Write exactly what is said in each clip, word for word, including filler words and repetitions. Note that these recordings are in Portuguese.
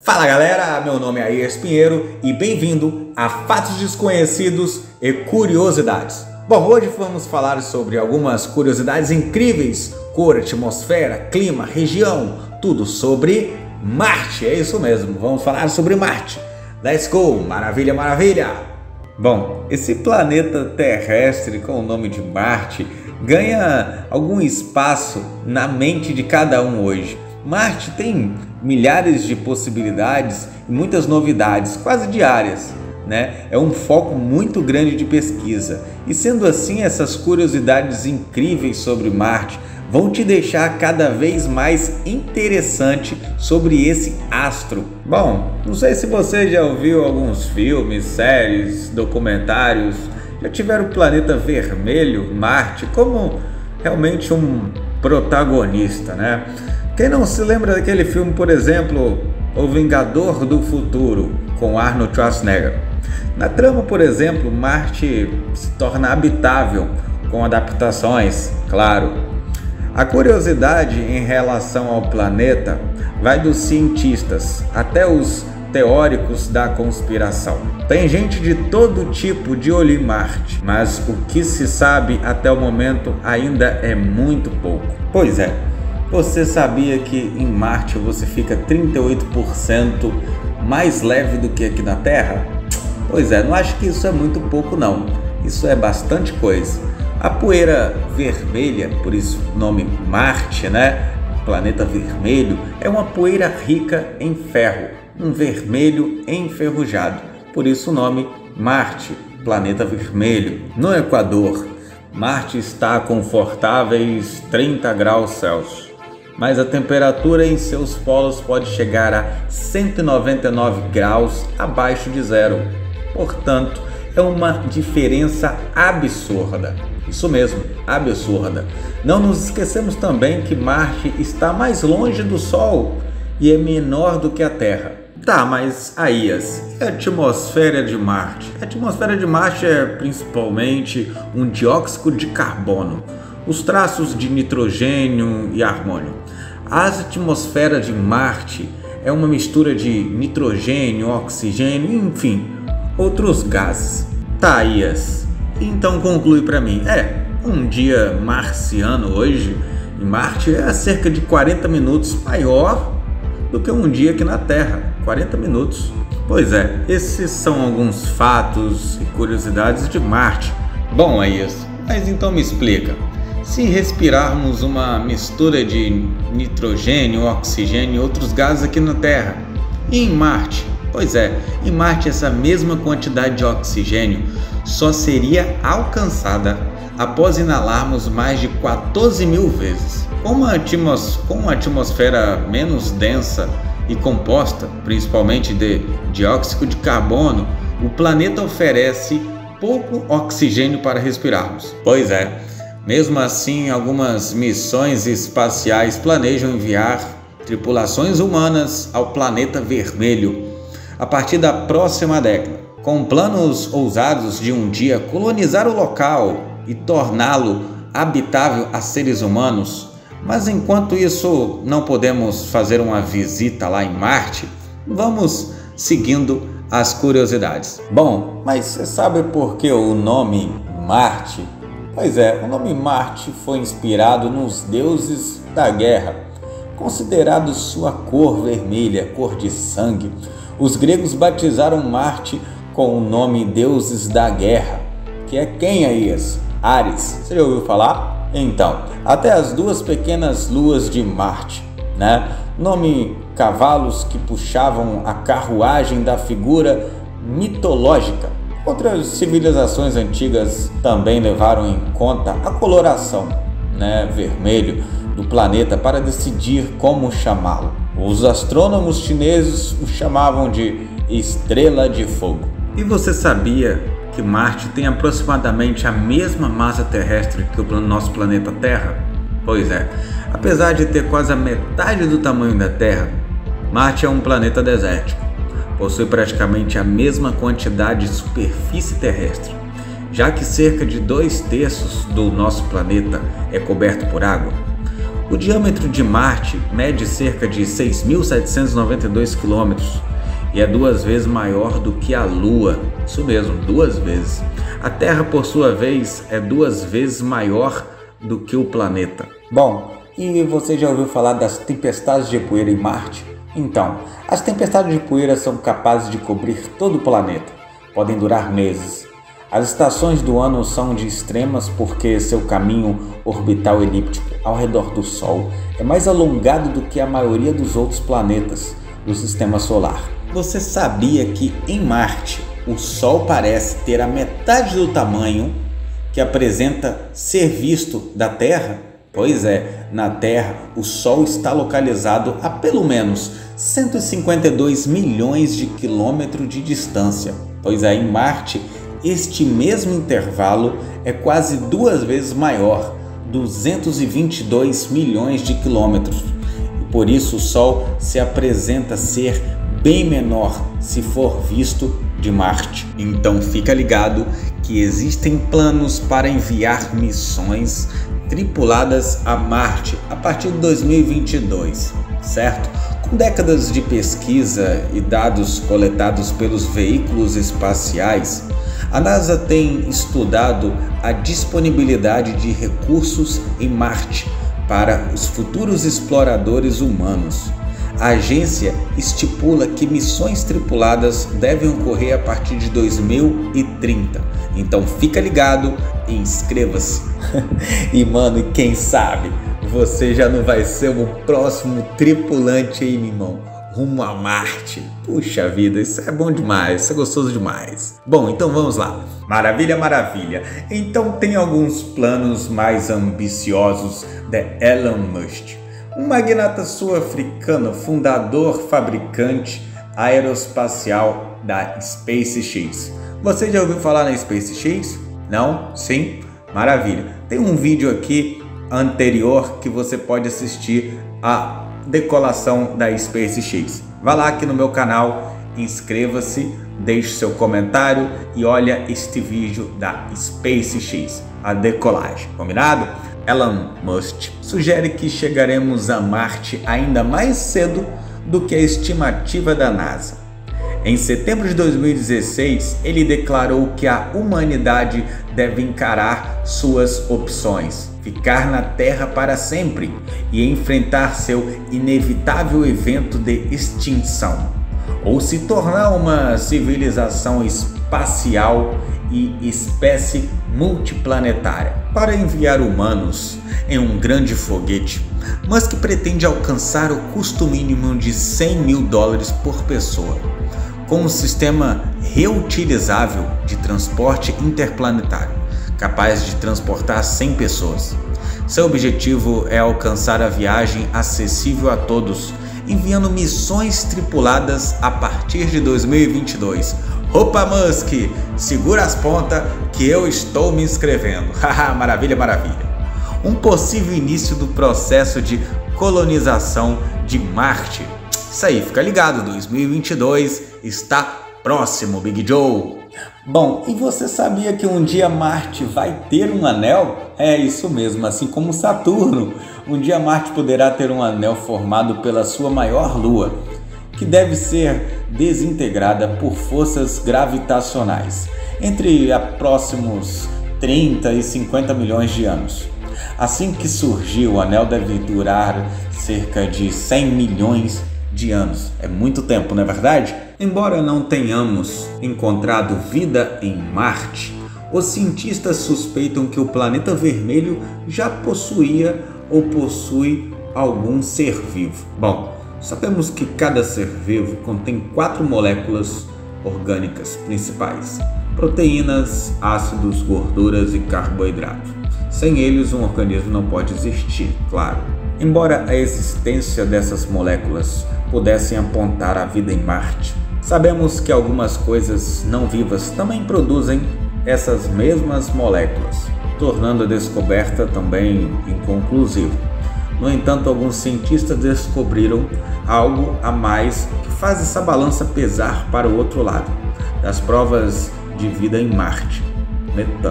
Fala galera, meu nome é Ayers Pinheiro e bem-vindo a Fatos Desconhecidos e Curiosidades. Bom, hoje vamos falar sobre algumas curiosidades incríveis, cor, atmosfera, clima, região, tudo sobre Marte, é isso mesmo, vamos falar sobre Marte. Let's go, maravilha, maravilha! Bom, esse planeta terrestre com o nome de Marte ganha algum espaço na mente de cada um hoje. Marte tem milhares de possibilidades e muitas novidades, quase diárias, né? É um foco muito grande de pesquisa. E sendo assim, essas curiosidades incríveis sobre Marte vão te deixar cada vez mais interessante sobre esse astro. Bom, não sei se você já ouviu alguns filmes, séries, documentários, já tiveram o planeta vermelho, Marte, como realmente um protagonista, né? Quem não se lembra daquele filme, por exemplo, O Vingador do Futuro, com Arnold Schwarzenegger? Na trama, por exemplo, Marte se torna habitável, com adaptações, claro. A curiosidade em relação ao planeta vai dos cientistas até os teóricos da conspiração. Tem gente de todo tipo de olho em Marte, mas o que se sabe até o momento ainda é muito pouco. Pois é. Você sabia que em Marte você fica trinta e oito por cento mais leve do que aqui na Terra? Pois é, não acho que isso é muito pouco não, isso é bastante coisa. A poeira vermelha, por isso o nome Marte, né? Planeta vermelho, é uma poeira rica em ferro, um vermelho enferrujado, por isso o nome Marte, planeta vermelho. No Equador, Marte está a confortáveis trinta graus Celsius. Mas a temperatura em seus polos pode chegar a cento e noventa e nove graus abaixo de zero. Portanto, é uma diferença absurda. Isso mesmo, absurda. Não nos esquecemos também que Marte está mais longe do Sol e é menor do que a Terra. Tá, mas Ayers, e a atmosfera de Marte? A atmosfera de Marte é principalmente um dióxido de carbono, os traços de nitrogênio e argônio. A atmosfera de Marte é uma mistura de nitrogênio, oxigênio, enfim, outros gases. Tá, Ayers, então conclui para mim. É, um dia marciano hoje em Marte é cerca de quarenta minutos maior do que um dia aqui na Terra. quarenta minutos. Pois é, esses são alguns fatos e curiosidades de Marte. Bom, Ayers, mas então me explica. Se respirarmos uma mistura de nitrogênio, oxigênio e outros gases aqui na Terra, e em Marte? Pois é, em Marte essa mesma quantidade de oxigênio só seria alcançada após inalarmos mais de quatorze mil vezes. Com uma, atmos... Com uma atmosfera menos densa e composta, principalmente de dióxido de carbono, o planeta oferece pouco oxigênio para respirarmos. Pois é. Mesmo assim, algumas missões espaciais planejam enviar tripulações humanas ao planeta vermelho a partir da próxima década, com planos ousados de um dia colonizar o local e torná-lo habitável a seres humanos. Mas enquanto isso não podemos fazer uma visita lá em Marte, vamos seguindo as curiosidades. Bom, mas você sabe por que o nome Marte? Pois é, o nome Marte foi inspirado nos deuses da guerra, considerado sua cor vermelha, cor de sangue. Os gregos batizaram Marte com o nome deuses da guerra, que é quem é esse? Ares. Você já ouviu falar? Então, até as duas pequenas luas de Marte, né? Nome cavalos que puxavam a carruagem da figura mitológica. Outras civilizações antigas também levaram em conta a coloração, né, vermelho do planeta para decidir como chamá-lo. Os astrônomos chineses o chamavam de estrela de fogo. E você sabia que Marte tem aproximadamente a mesma massa terrestre que o nosso planeta Terra? Pois é, apesar de ter quase a metade do tamanho da Terra, Marte é um planeta desértico. Possui praticamente a mesma quantidade de superfície terrestre, já que cerca de dois terços do nosso planeta é coberto por água. O diâmetro de Marte mede cerca de seis mil setecentos e noventa e dois quilômetros e é duas vezes maior do que a Lua. Isso mesmo, duas vezes. A Terra, por sua vez, é duas vezes maior do que o planeta. Bom, e você já ouviu falar das tempestades de poeira em Marte? Então, as tempestades de poeira são capazes de cobrir todo o planeta. Podem durar meses. As estações do ano são de extremas porque seu caminho orbital elíptico ao redor do Sol é mais alongado do que a maioria dos outros planetas do Sistema Solar. Você sabia que em Marte o Sol parece ter a metade do tamanho que apresenta ser visto da Terra? Pois é, na Terra o Sol está localizado a pelo menos cento e cinquenta e dois milhões de quilômetros de distância. Pois é, em Marte este mesmo intervalo é quase duas vezes maior, duzentos e vinte e dois milhões de quilômetros. E por isso o Sol se apresenta ser bem menor se for visto de Marte. Então fica ligado que existem planos para enviar missões tripuladas a Marte a partir de dois mil e vinte e dois, certo? Com décadas de pesquisa e dados coletados pelos veículos espaciais, a NASA tem estudado a disponibilidade de recursos em Marte para os futuros exploradores humanos. A agência estipula que missões tripuladas devem ocorrer a partir de dois mil e trinta. Então fica ligado e inscreva-se. E mano, quem sabe você já não vai ser o próximo tripulante aí, meu irmão, rumo a Marte. Puxa vida, isso é bom demais, isso é gostoso demais. Bom, então vamos lá. Maravilha, maravilha. Então tem alguns planos mais ambiciosos de Elon Musk. Um magnata sul-africano, fundador, fabricante aeroespacial da SpaceX. Você já ouviu falar na SpaceX? Não? Sim? Maravilha. Tem um vídeo aqui anterior que você pode assistir a decolação da SpaceX. Vá lá aqui no meu canal, inscreva-se, deixe seu comentário e olha este vídeo da SpaceX, a decolagem, combinado? Elon Musk sugere que chegaremos a Marte ainda mais cedo do que a estimativa da NASA. Em setembro de dois mil e dezesseis, ele declarou que a humanidade deve encarar suas opções, ficar na Terra para sempre e enfrentar seu inevitável evento de extinção, ou se tornar uma civilização espacial e espécie multiplanetária. Para enviar humanos em um grande foguete, Musk pretende alcançar o custo mínimo de cem mil dólares por pessoa, com um sistema reutilizável de transporte interplanetário, capaz de transportar cem pessoas. Seu objetivo é alcançar a viagem acessível a todos, enviando missões tripuladas a partir de dois mil e vinte e dois. Opa, Musk, segura as pontas que eu estou me inscrevendo. Haha, maravilha, maravilha. Um possível início do processo de colonização de Marte. Isso aí, fica ligado, dois mil e vinte e dois está próximo, Big Joe. Bom, e você sabia que um dia Marte vai ter um anel? É isso mesmo, assim como Saturno. Um dia Marte poderá ter um anel formado pela sua maior lua, que deve ser desintegrada por forças gravitacionais entre próximos trinta e cinquenta milhões de anos. Assim que surgir, o anel deve durar cerca de cem milhões de anos. É muito tempo, não é verdade? Embora não tenhamos encontrado vida em Marte, os cientistas suspeitam que o planeta vermelho já possuía ou possui algum ser vivo. Bom, sabemos que cada ser vivo contém quatro moléculas orgânicas principais: proteínas, ácidos, gorduras e carboidratos. Sem eles, um organismo não pode existir, claro. Embora a existência dessas moléculas pudessem apontar a vida em Marte, sabemos que algumas coisas não vivas também produzem essas mesmas moléculas, tornando a descoberta também inconclusiva. No entanto, alguns cientistas descobriram algo a mais que faz essa balança pesar para o outro lado das provas de vida em Marte: metano.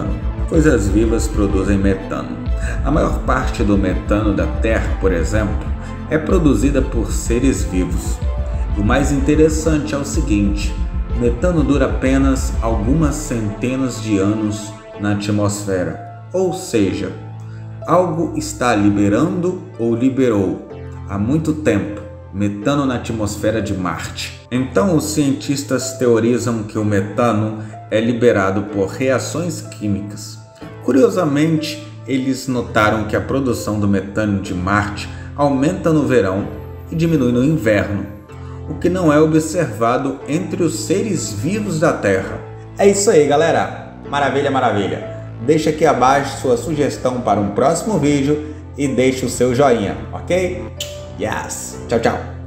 Coisas vivas produzem metano. A maior parte do metano da Terra, por exemplo, é produzida por seres vivos. O mais interessante é o seguinte: o metano dura apenas algumas centenas de anos na atmosfera, ou seja, algo está liberando ou liberou há muito tempo metano na atmosfera de Marte. Então os cientistas teorizam que o metano é liberado por reações químicas. Curiosamente, eles notaram que a produção do metano de Marte aumenta no verão e diminui no inverno, o que não é observado entre os seres vivos da Terra. É isso aí, galera. Maravilha, maravilha. Deixa aqui abaixo sua sugestão para um próximo vídeo e deixe o seu joinha, ok? Yes! Tchau, tchau!